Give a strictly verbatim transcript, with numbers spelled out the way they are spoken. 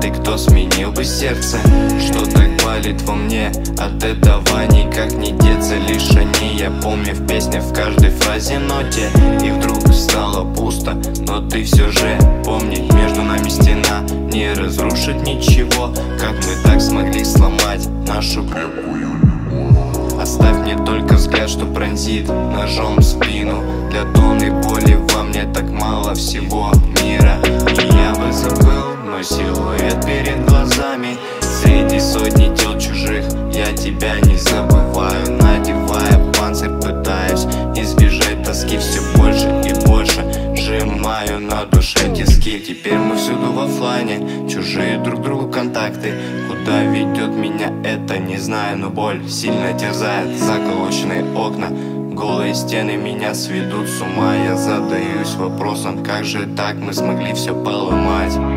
виноватый, кто сменил бы сердце? Что так болит во мне? От этого никак не деться. Лишь я помню в песне, в каждой фразе, ноте. И вдруг стало пусто, но ты все же помни, между нами стена, не разрушит ничего. Как мы так смогли сломать нашу крепкую любовь? Оставь мне только взгляд, что пронзит ножом в спину. Для тонны боли во мне так мало всего мира. И я бы забыл мой силуэт перед глазами. Среди сотни тел чужих я тебя не забываю. Надевая панцирь, пытаюсь избежать тоски. Все больше и больше сжимаю на душе тиски. Теперь мы всюду в оффлайне, чужие друг другу контакты. Куда ведет меня это, не знаю, но боль сильно терзает. Заколоченные окна, голые стены меня сведут с ума. Я задаюсь вопросом, как же так мы смогли все поломать?